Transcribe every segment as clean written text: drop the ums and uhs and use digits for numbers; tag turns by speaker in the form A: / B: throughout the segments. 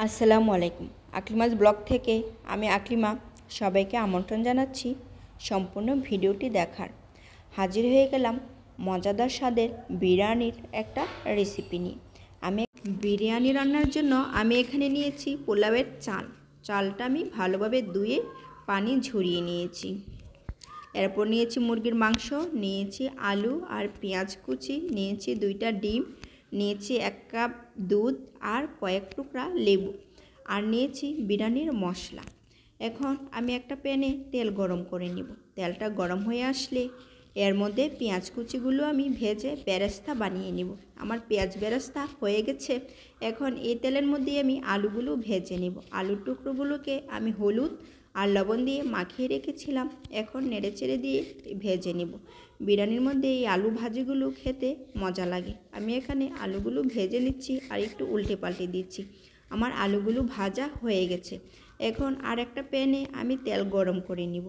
A: আসসালামু আলাইকুম। আকলিমাস ব্লগ থেকে আমি আকলিমা সবাইকে আমন্ত্রণ জানাচ্ছি সম্পূর্ণ ভিডিওটি দেখার। হাজির হয়ে গেলাম মজাদার স্বাদের বিরিয়ানির একটা রেসিপি নিয়ে। আমি বিরিয়ানি রান্নার জন্য আমি এখানে নিয়েছি পোলাওয়ের চালটা আমি ভালোভাবে ধুয়ে পানি ঝরিয়ে নিয়েছি। এরপর নিয়েছি মুরগির মাংস, নিয়েছি আলু আর পেঁয়াজ কুচি, নিয়েছি 2টা ডিম, নিয়েছি 1 কাপ দুধ আর কয়েক টুকরা লেবু, আর নিয়েছি বিরিয়ানির মশলা। এখন আমি একটা প্যানে তেল গরম করে নিব। তেলটা গরম হয়ে আসলে এর মধ্যে পেঁয়াজ কুচিগুলো আমি ভেজে বেরেস্তা বানিয়ে নিব। আমার পেঁয়াজ বেরেস্তা হয়ে গেছে। এখন এই তেলের মধ্যে আমি আলুগুলো ভেজে নিব। আলুর টুকরোগুলোকে আমি হলুদ আর লবণ দিয়ে মাখিয়ে রেখেছিলাম। এখন নেড়েচেড়ে দিয়ে ভেজে নিব। বিরিয়ানির মধ্যে এই আলু ভাজিগুলো খেতে মজা লাগে। আমি এখানে আলুগুলো ভেজে নিচ্ছি আর একটু উল্টে পাল্টে দিচ্ছি। আমার আলুগুলো ভাজা হয়ে গেছে। এখন আর একটা প্যানে আমি তেল গরম করে নিব।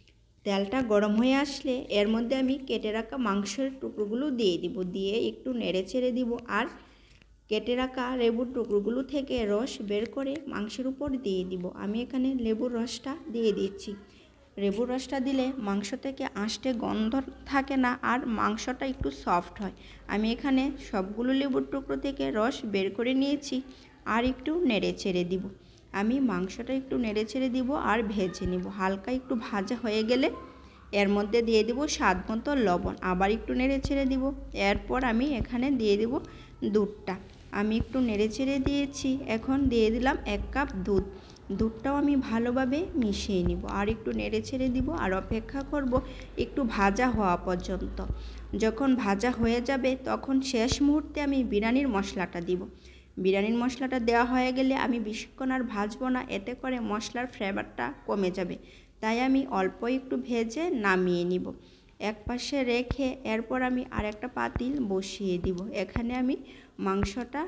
A: তেলটা গরম হয়ে আসলে এর মধ্যে আমি কেটে রাখা মাংসের টুকরোগুলো দিয়ে দিব। দিয়ে একটু নেড়েচেড়ে দিব আর কেটে রাখা লেবুর টুকরোগুলো থেকে রস বের করে মাংসের উপর দিয়ে দিব। আমি এখানে লেবুর রসটা দিয়ে দিচ্ছি। লেবুর রসটা দিলে মাংস থেকে আঁশটে গন্ধ থাকে না আর মাংসটা একটু সফট হয়। আমি এখানে সবগুলো লেবুর টুকরো থেকে রস বের করে নিয়েছি আর একটু নেড়ে ছেড়ে দিব। আমি মাংসটা একটু নেড়ে ছেড়ে দিব আর ভেজে নিব। হালকা একটু ভাজা হয়ে গেলে এর মধ্যে দিয়ে দিব স্বাদ মতো লবণ, আবার একটু নেড়ে ছেড়ে দিব। এরপর আমি এখানে দিয়ে দিব দুধটা। আমি একটু নেড়ে ছেড়ে দিয়েছি। এখন দিয়ে দিলাম 1 কাপ দুধ। দুধটাও আমি ভালোভাবে মিশিয়ে নিব আর একটু নেড়ে ছেড়ে দিব আর অপেক্ষা করব একটু ভাজা হওয়া পর্যন্ত। যখন ভাজা হয়ে যাবে তখন শেষ মুহূর্তে আমি বিরিয়ানির মশলাটা দিব। বিরিয়ানির মশলাটা দেওয়া হয়ে গেলে আমি বেশিক্ষণ আর ভাজবো না, এতে করে মশলার ফ্লেভারটা কমে যাবে। তাই আমি অল্প একটু ভেজে নামিয়ে নিব। এক পাশে রেখে এরপর আমি আরেকটা পাতিল বসিয়ে দিব। এখানে আমি মাংসটা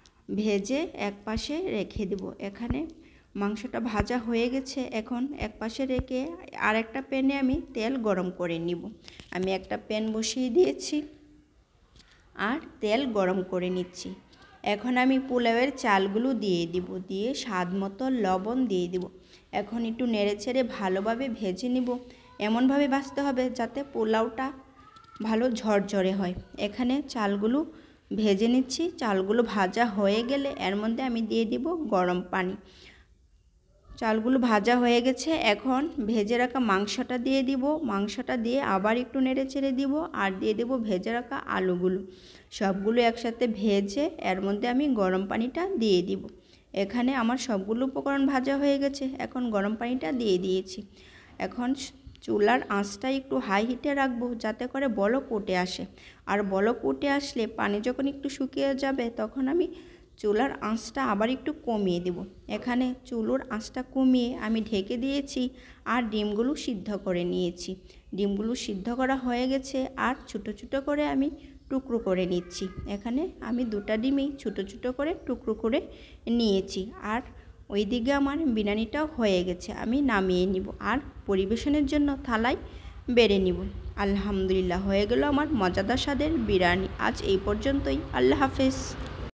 A: ভেজে এক পাশে রেখে দেব। এখানে মাংসটা ভাজা হয়ে গেছে। এখন এক পাশে রেখে আরেকটা প্যানে আমি তেল গরম করে নিব। আমি একটা প্যান বসিয়ে দিয়েছি আর তেল গরম করে নিচ্ছি। এখন আমি পোলাওয়ের চালগুলো দিয়ে দিব। দিয়ে স্বাদ মতো লবণ দিয়ে দিব। এখন একটু নেড়েচেড়ে ভালোভাবে ভেজে নিব। এমনভাবে ভাজতে হবে যাতে পোলাওটা ভালো ঝরঝরে হয়। এখানে চালগুলো ভেজে নিচ্ছি। চালগুলো ভাজা হয়ে গেলে এর মধ্যে আমি দিয়ে দিব গরম পানি। চালগুলো ভাজা হয়ে গেছে। এখন ভেজে রাখা মাংসটা দিয়ে দিব। মাংসটা দিয়ে আবার একটু নেড়ে ছেড়ে দিব আর দিয়ে দেব ভেজে রাখা আলুগুলো। সবগুলো একসাথে ভেজে এর মধ্যে আমি গরম পানিটা দিয়ে দিব। এখানে আমার সবগুলো উপকরণ ভাজা হয়ে গেছে। এখন গরম পানিটা দিয়ে দিয়েছি। এখন চুলার আঁচটা একটু হাই হিটে রাখবো যাতে করে বলক উঠে আসে। আর বলক উঠে আসলে পানি যখন একটু শুকিয়ে যাবে তখন আমি চুলার আঁচটা আবার একটু কমিয়ে দেব। এখানে চুলোর আঁচটা কমিয়ে আমি ঢেকে দিয়েছি আর ডিমগুলো সিদ্ধ করে নিয়েছি। ডিমগুলো সিদ্ধ করা হয়ে গেছে আর ছোটো ছোটো করে আমি টুকরো করে নিচ্ছি। এখানে আমি 2টা ডিমই ছোটো ছোটো করে টুকরো করে নিয়েছি। আর ওইদিকে আমার বিরিয়ানিটাও হয়ে গেছে। আমি নামিয়ে নিব আর পরিবেশনের জন্য থালায় বেড়ে নিব। আলহামদুলিল্লাহ, হয়ে গেল আমার মজাদার স্বাদের বিরিয়ানি। আজ এই পর্যন্তই। আল্লাহ হাফেজ।